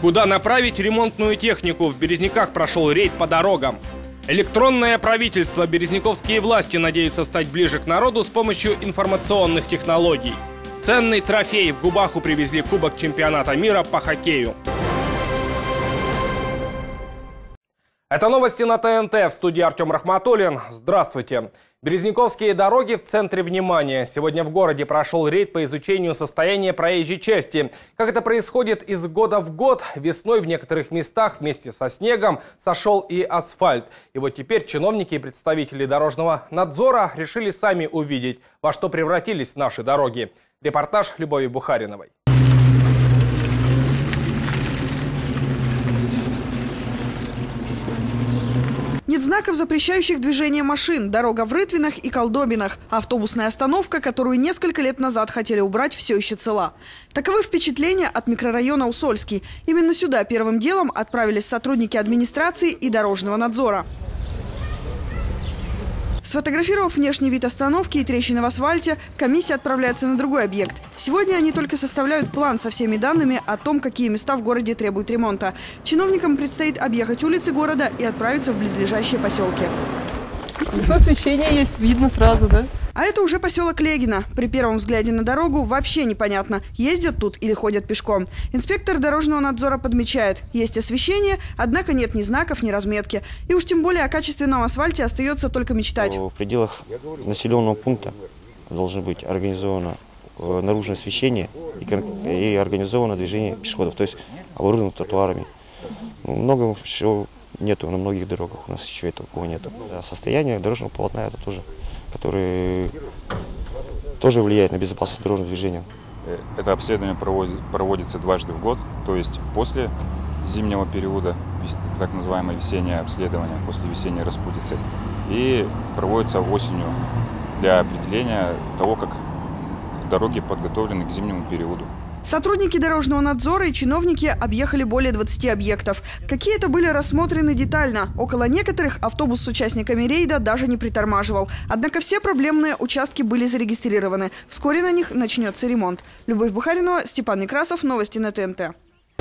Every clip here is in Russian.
Куда направить ремонтную технику? В Березниках прошел рейд по дорогам. Электронное правительство. Березниковские власти надеются стать ближе к народу с помощью информационных технологий. Ценный трофей. В Губаху привезли кубок чемпионата мира по хоккею. Это новости на ТНТ. В студии Артем Рахматуллин. Здравствуйте. Березниковские дороги в центре внимания. Сегодня в городе прошел рейд по изучению состояния проезжей части. Как это происходит из года в год, весной в некоторых местах вместе со снегом сошел и асфальт. И вот теперь чиновники и представители дорожного надзора решили сами увидеть, во что превратились наши дороги. Репортаж Любови Бухариновой. Нет знаков, запрещающих движение машин, дорога в Рытвинах и Колдобинах. Автобусная остановка, которую несколько лет назад хотели убрать, все еще цела. Таковы впечатления от микрорайона Усольский. Именно сюда первым делом отправились сотрудники администрации и дорожного надзора. Сфотографировав внешний вид остановки и трещины в асфальте, комиссия отправляется на другой объект. Сегодня они только составляют план со всеми данными о том, какие места в городе требуют ремонта. Чиновникам предстоит объехать улицы города и отправиться в близлежащие поселки. Освещение есть, видно сразу, да? А это уже поселок Легино. При первом взгляде на дорогу вообще непонятно, ездят тут или ходят пешком. Инспектор дорожного надзора подмечает, есть освещение, однако нет ни знаков, ни разметки. И уж тем более о качественном асфальте остается только мечтать. В пределах населенного пункта должно быть организовано наружное освещение и организовано движение пешеходов, то есть оборудовано тротуарами. Много всего нету на многих дорогах, у нас еще такого нету. Состояние дорожного полотна это тоже, который тоже влияет на безопасность дорожного движения. Это обследование проводится дважды в год, то есть после зимнего периода, так называемое весеннее обследование, после весенней распутицы, и проводится осенью для определения того, как дороги подготовлены к зимнему периоду. Сотрудники дорожного надзора и чиновники объехали более 20 объектов. Какие-то были рассмотрены детально. Около некоторых автобус с участниками рейда даже не притормаживал. Однако все проблемные участки были зарегистрированы. Вскоре на них начнется ремонт. Любовь Бухаринова, Степан Некрасов. Новости на ТНТ.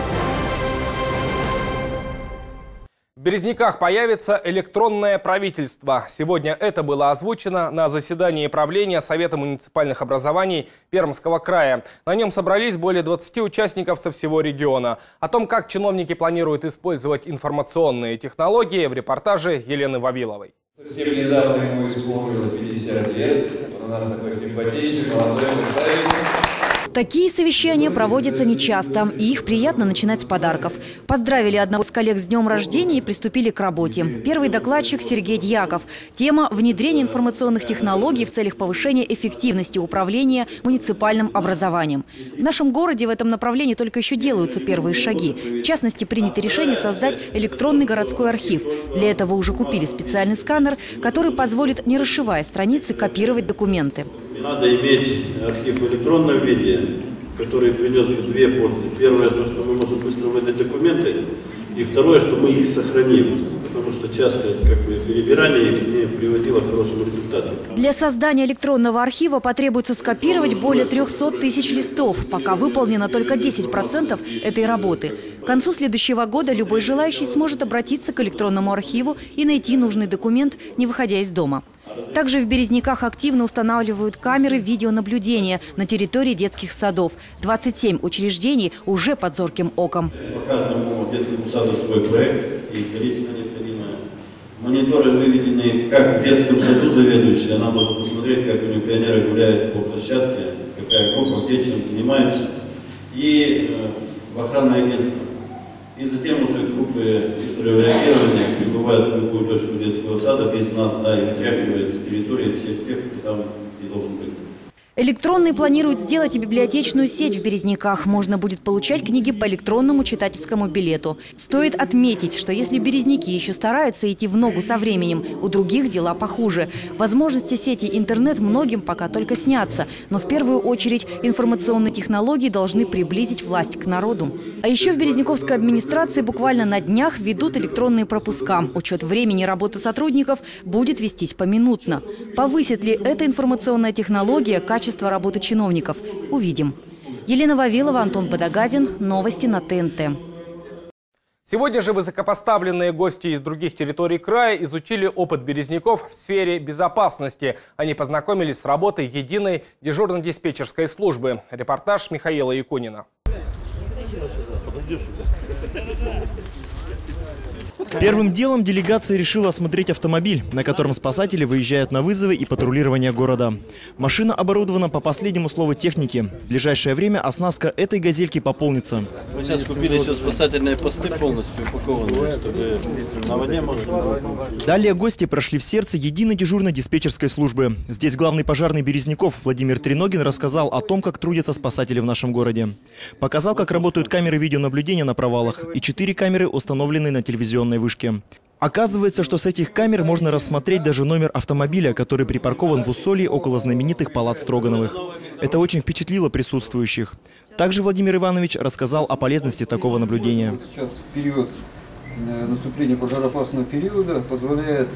В Березниках появится электронное правительство. Сегодня это было озвучено на заседании правления Совета муниципальных образований Пермского края. На нем собрались более 20 участников со всего региона. О том, как чиновники планируют использовать информационные технологии, в репортаже Елены Вавиловой. Совсем недавно ему исполнилось 50 лет. Он у нас такой симпатичный, молодой представитель. Такие совещания проводятся нечасто, и их приятно начинать с подарков. Поздравили одного из коллег с днем рождения и приступили к работе. Первый докладчик Сергей Дьяков. Тема – внедрение информационных технологий в целях повышения эффективности управления муниципальным образованием. В нашем городе в этом направлении только еще делаются первые шаги. В частности, принято решение создать электронный городской архив. Для этого уже купили специальный сканер, который позволит, не расшивая страницы, копировать документы. Надо иметь архив в электронном виде, который принесет две пользы. Первое, то, что мы можем быстро выдать документы. И второе, что мы их сохраним. Потому что часто перебирание их не приводило к хорошим результатам. Для создания электронного архива потребуется скопировать более 300 тысяч листов. Пока выполнено только 10% этой работы. К концу следующего года любой желающий сможет обратиться к электронному архиву и найти нужный документ, не выходя из дома. Также в Березниках активно устанавливают камеры видеонаблюдения на территории детских садов. 27 учреждений уже под зорким оком. По каждому детскому саду свой проект и количество необходимое. Мониторы выведены, как в детском саду заведующий, она может посмотреть, как у нее пионеры гуляют по площадке, какая группа, где чем занимается. И в охранное агентство. И затем уже группы быстрого реагирования прибывают в любую точку детского сада без нас, да, и вытряхивают с территории всех тех, кто там не должен быть. Электронный планирует сделать и библиотечную сеть в Березниках. Можно будет получать книги по электронному читательскому билету. Стоит отметить, что если березники еще стараются идти в ногу со временем, у других дела похуже. Возможности сети интернет многим пока только снятся. Но в первую очередь информационные технологии должны приблизить власть к народу. А еще в Березниковской администрации буквально на днях ведут электронные пропуска. Учет времени работы сотрудников будет вестись поминутно. Повысит ли эта информационная технология качество работы чиновников? Увидим. Елена Вавилова, Антон Бодогазин. Новости на ТНТ. Сегодня же высокопоставленные гости из других территорий края изучили опыт березняков в сфере безопасности. Они познакомились с работой единой дежурно-диспетчерской службы. Репортаж Михаила Якунина. Первым делом делегация решила осмотреть автомобиль, на котором спасатели выезжают на вызовы и патрулирование города. Машина оборудована по последнему слову техники. В ближайшее время оснастка этой газельки пополнится. Мы сейчас купили еще спасательные посты полностью упакованные, чтобы на воде можно. Далее гости прошли в сердце единой дежурно-диспетчерской службы. Здесь главный пожарный Березников Владимир Треногин рассказал о том, как трудятся спасатели в нашем городе. Показал, как работают камеры видеонаблюдения на провалах и 4 камеры, установленные на телевизионной вышке. Оказывается, что с этих камер можно рассмотреть даже номер автомобиля, который припаркован в Усолье около знаменитых палат Строгановых. Это очень впечатлило присутствующих. Также Владимир Иванович рассказал о полезности такого наблюдения. Сейчас в период наступления пожароопасного периода позволяет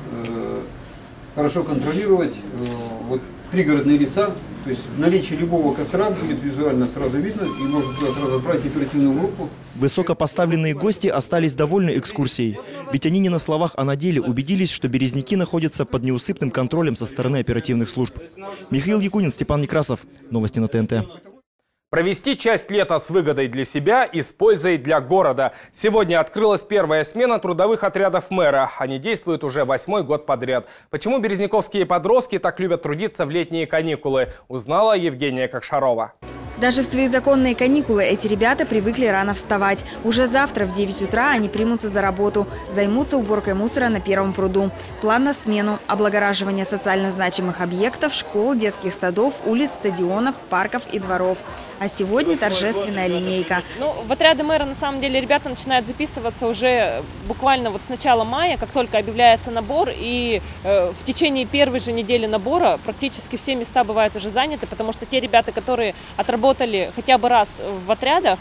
хорошо контролировать пригородные леса. То есть наличие любого костра будет визуально сразу видно, и можно туда сразу отправить оперативную группу. Высокопоставленные гости остались довольны экскурсией. Ведь они не на словах, а на деле убедились, что березники находятся под неусыпным контролем со стороны оперативных служб. Михаил Якунин, Степан Некрасов. Новости на ТНТ. Провести часть лета с выгодой для себя и с пользой для города. Сегодня открылась первая смена трудовых отрядов мэра. Они действуют уже 8-й год подряд. Почему березниковские подростки так любят трудиться в летние каникулы, узнала Евгения Кокшарова. Даже в свои законные каникулы эти ребята привыкли рано вставать. Уже завтра в 9 утра они примутся за работу. Займутся уборкой мусора на Первом пруду. План на смену – облагораживание социально значимых объектов, школ, детских садов, улиц, стадионов, парков и дворов. А сегодня торжественная линейка. В отряды мэра на самом деле ребята начинают записываться уже буквально с начала мая, как только объявляется набор. И в течение первой же недели набора практически все места бывают уже заняты, потому что те ребята, которые отработали хотя бы раз в отрядах,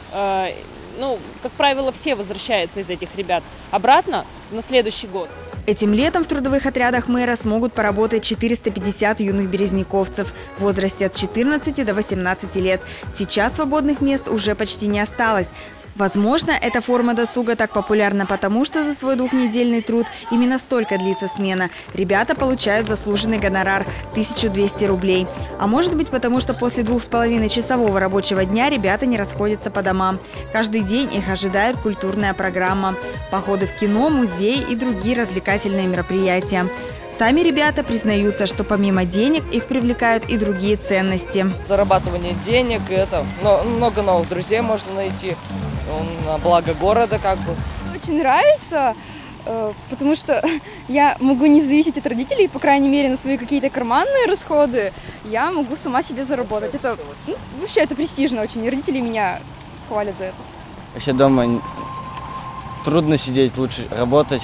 как правило, все возвращаются из этих ребят обратно на следующий год. Этим летом в трудовых отрядах мэра смогут поработать 450 юных березниковцев в возрасте от 14 до 18 лет. Сейчас свободных мест уже почти не осталось. Возможно, эта форма досуга так популярна потому, что за свой двухнедельный труд именно столько длится смена. Ребята получают заслуженный гонорар – 1200 рублей. А может быть, потому что после 2,5-часового рабочего дня ребята не расходятся по домам. Каждый день их ожидает культурная программа, походы в кино, музей и другие развлекательные мероприятия. Сами ребята признаются, что помимо денег их привлекают и другие ценности. Зарабатывание денег, много новых друзей можно найти, на благо города как бы. Очень нравится, потому что я могу не зависеть от родителей, по крайней мере, на свои какие-то карманные расходы. Я могу сама себе заработать. Это вообще это престижно очень, и родители меня хвалят за это. Вообще дома трудно сидеть, лучше работать.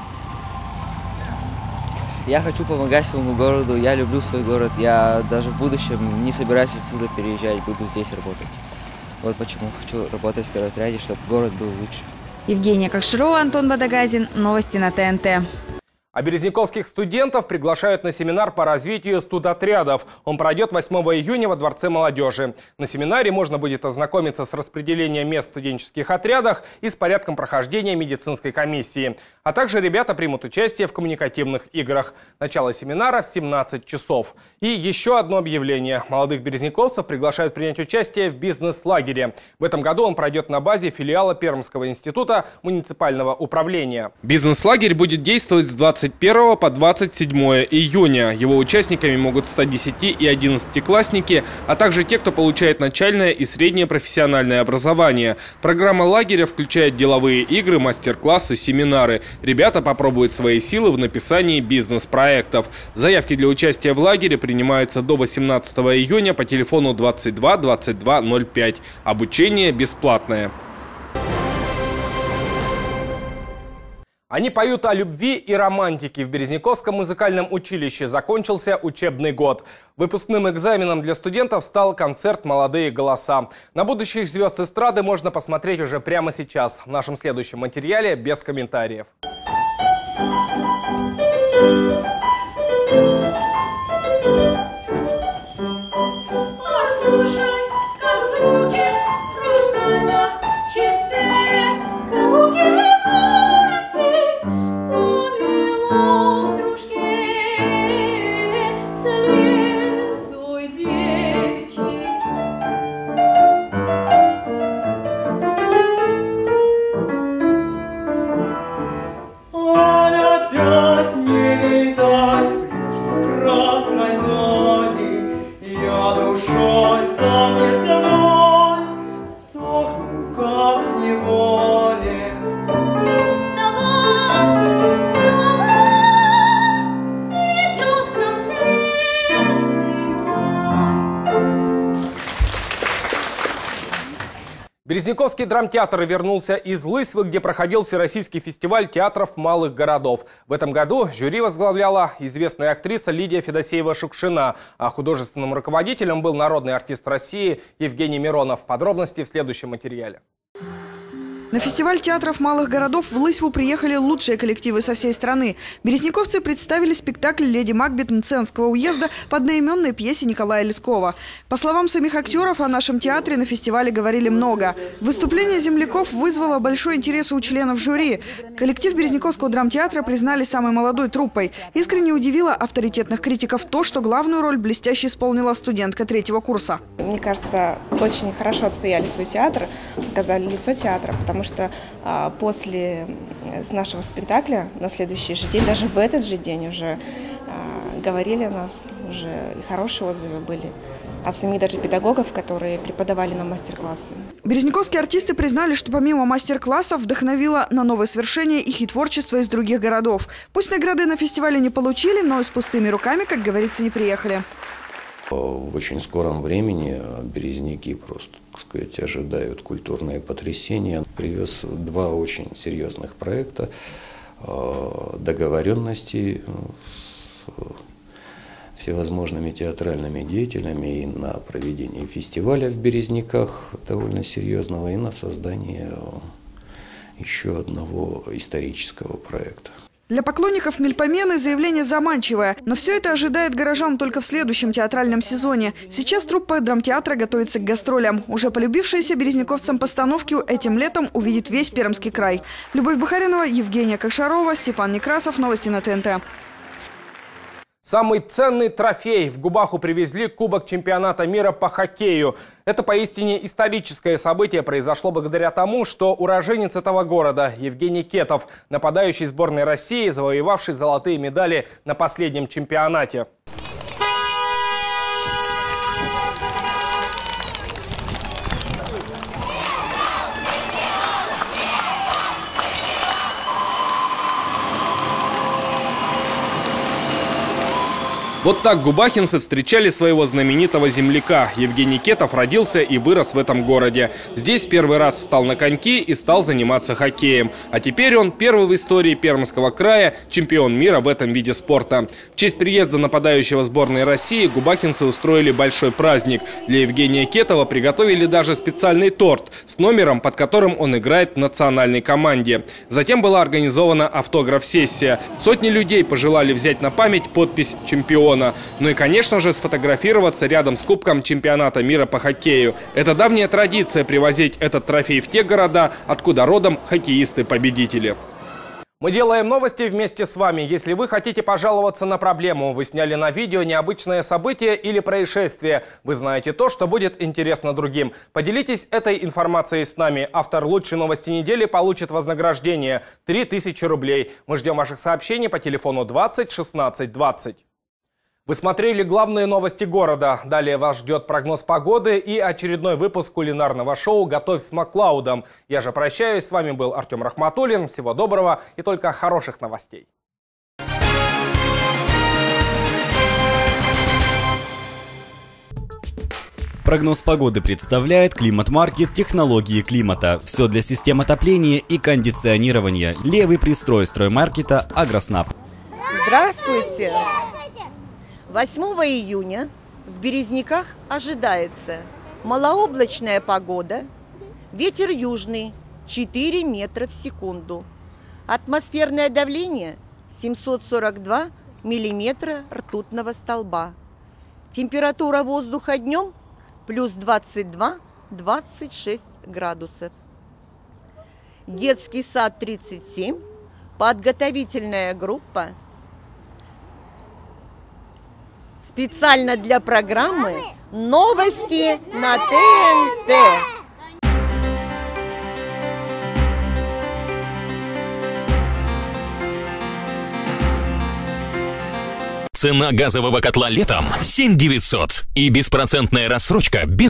Я хочу помогать своему городу, я люблю свой город, я даже в будущем не собираюсь отсюда переезжать, буду здесь работать. Вот почему хочу работать в стройотряде, чтобы город был лучше. Евгения Кокшарова, Антон Бадагазин. Новости на ТНТ. А березниковских студентов приглашают на семинар по развитию студотрядов. Он пройдет 8 июня во Дворце молодежи. На семинаре можно будет ознакомиться с распределением мест в студенческих отрядах и с порядком прохождения медицинской комиссии. А также ребята примут участие в коммуникативных играх. Начало семинара в 17 часов. И еще одно объявление. Молодых березниковцев приглашают принять участие в бизнес-лагере. В этом году он пройдет на базе филиала Пермского института муниципального управления. Бизнес-лагерь будет действовать с 21 по 27 июня. Его участниками могут стать 10- и 11-классники, а также те, кто получает начальное и среднее профессиональное образование. Программа лагеря включает деловые игры, мастер-классы, семинары. Ребята попробуют свои силы в написании бизнес-проектов. Заявки для участия в лагере принимаются до 18 июня по телефону 22 22 05. Обучение бесплатное. Они поют о любви и романтике. В Березниковском музыкальном училище закончился учебный год. Выпускным экзаменом для студентов стал концерт «Молодые голоса». На будущих звезд эстрады можно посмотреть уже прямо сейчас. В нашем следующем материале без комментариев. Послушай, как звуки хрустально чистые, звуки Березниковский драмтеатр вернулся из Лысьвы, где проходил Всероссийский фестиваль театров малых городов. В этом году жюри возглавляла известная актриса Лидия Федосеева-Шукшина, а художественным руководителем был народный артист России Евгений Миронов. Подробности в следующем материале. На фестиваль театров малых городов в Лысьву приехали лучшие коллективы со всей страны. Березниковцы представили спектакль «Леди Макбет» Мценского уезда по одноименной пьесе Николая Лескова. По словам самих актеров, о нашем театре на фестивале говорили много. Выступление земляков вызвало большой интерес у членов жюри. Коллектив Березниковского драмтеатра признали самой молодой труппой. Искренне удивило авторитетных критиков то, что главную роль блестяще исполнила студентка 3-го курса. Мне кажется, очень хорошо отстояли свой театр, показали лицо театра, потому что после нашего спектакля на следующий же день, даже в этот же день уже говорили о нас, уже и хорошие отзывы были от самих даже педагогов, которые преподавали нам мастер-классы. Березниковские артисты признали, что помимо мастер-классов вдохновило на новые свершения их и творчество из других городов. Пусть награды на фестивале не получили, но и с пустыми руками, как говорится, не приехали. В очень скором времени березники просто, так сказать, ожидают культурные потрясения. Привез 2 очень серьезных проекта, договоренности с всевозможными театральными деятелями и на проведение фестиваля в Березниках довольно серьезного, и на создание еще одного исторического проекта. Для поклонников Мельпомены заявление заманчивое, но все это ожидает горожан только в следующем театральном сезоне. Сейчас труппа драмтеатра готовится к гастролям. Уже полюбившиеся березниковцам постановки этим летом увидит весь Пермский край. Любовь Бухаринова, Евгения Кошарова, Степан Некрасов. Новости на ТНТ. Самый ценный трофей. В Губаху привезли Кубок чемпионата мира по хоккею. Это поистине историческое событие произошло благодаря тому, что уроженец этого города Евгений Кетов, нападающий сборной России, завоевавший золотые медали на последнем чемпионате. Вот так губахинцы встречали своего знаменитого земляка. Евгений Кетов родился и вырос в этом городе. Здесь первый раз встал на коньки и стал заниматься хоккеем. А теперь он первый в истории Пермского края чемпион мира в этом виде спорта. В честь приезда нападающего сборной России губахинцы устроили большой праздник. Для Евгения Кетова приготовили даже специальный торт с номером, под которым он играет в национальной команде. Затем была организована автограф-сессия. Сотни людей пожелали взять на память подпись «Чемпион». Ну и, конечно же, сфотографироваться рядом с Кубком чемпионата мира по хоккею. Это давняя традиция привозить этот трофей в те города, откуда родом хоккеисты-победители. Мы делаем новости вместе с вами. Если вы хотите пожаловаться на проблему, вы сняли на видео необычное событие или происшествие, вы знаете то, что будет интересно другим. Поделитесь этой информацией с нами. Автор лучшей новости недели получит вознаграждение – 3000 рублей. Мы ждем ваших сообщений по телефону 20 16 20. Вы смотрели главные новости города. Далее вас ждет прогноз погоды и очередной выпуск кулинарного шоу «Готовь с Маклаудом». Я же прощаюсь. С вами был Артем Рахматуллин. Всего доброго и только хороших новостей. Прогноз погоды представляет Климат-маркет «Технологии климата». Все для систем отопления и кондиционирования. Левый пристрой строймаркета «Агроснаб». Здравствуйте! 8 июня в Березниках ожидается малооблачная погода, ветер южный 4 метра в секунду, атмосферное давление 742 миллиметра ртутного столба, температура воздуха днем плюс 22-26 градусов. Детский сад 37, подготовительная группа. Специально для программы «Новости на ТНТ». Цена газового котла летом 7900 и беспроцентная рассрочка без